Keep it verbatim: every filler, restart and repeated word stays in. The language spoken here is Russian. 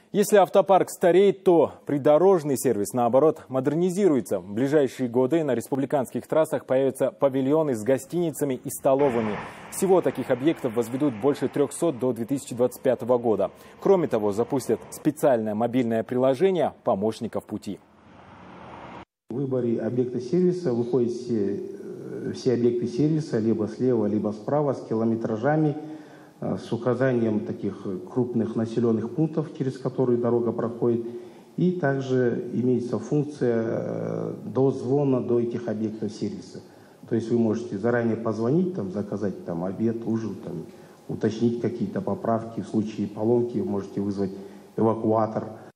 Если автопарк стареет, то придорожный сервис, наоборот, модернизируется. В ближайшие годы на республиканских трассах появятся павильоны с гостиницами и столовыми. Всего таких объектов возведут больше трёхсот до две тысячи двадцать пятого года. Кроме того, запустят специальное мобильное приложение «Помощников пути». В выборе объекта сервиса выходят все, все объекты сервиса либо слева, либо справа с километражами, с указанием таких крупных населенных пунктов, через которые дорога проходит. И также имеется функция дозвона до этих объектов сервиса. То есть вы можете заранее позвонить, там, заказать там, обед, ужин, там, уточнить какие-то поправки. В случае поломки вы можете вызвать эвакуатор.